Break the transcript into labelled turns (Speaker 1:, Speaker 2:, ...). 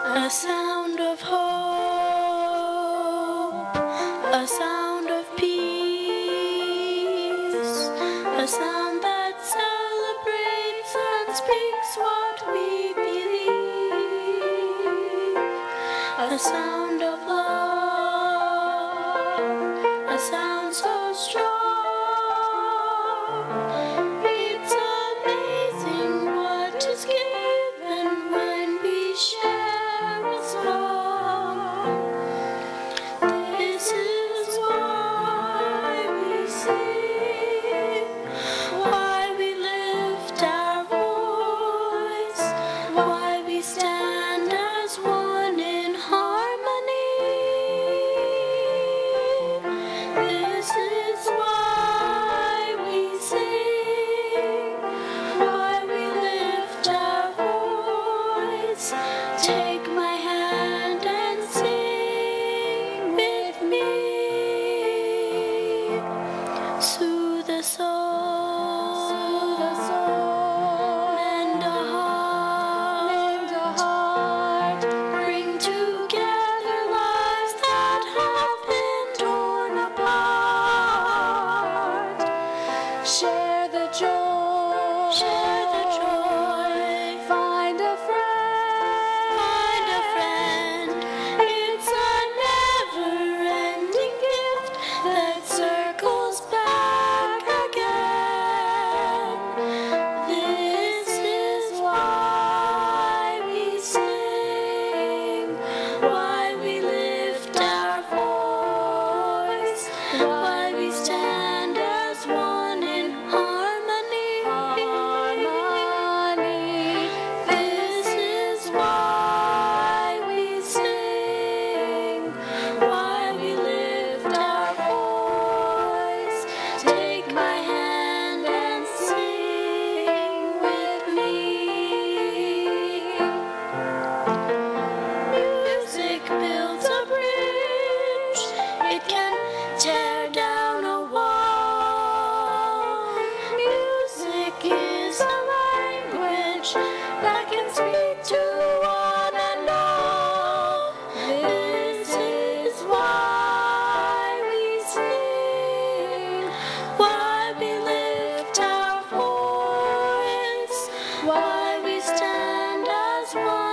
Speaker 1: A sound of hope, a sound of peace, a sound that celebrates and speaks what we believe, a sound of love, a sound so strong. It's amazing what is given when we share a song. This is why we sing, why we lift our voice, why we stand as one in harmony. This is why we sing, why we lift our voice. Take my hand and sing with me. Soothe the soul, mend a heart, bring together lives that have been torn apart. Share the joy, find a friend, it's a never-ending gift that circles back again. This is why we sing, why we lift our voice, why we stand as one in harmony. This is why we sing, why we lift our voice. Take my hand and sing with me. Music builds a bridge, it can tear down a wall. Music is a language that can speak to one and all. This is why we sing, why we lift our voice, why we stand as one.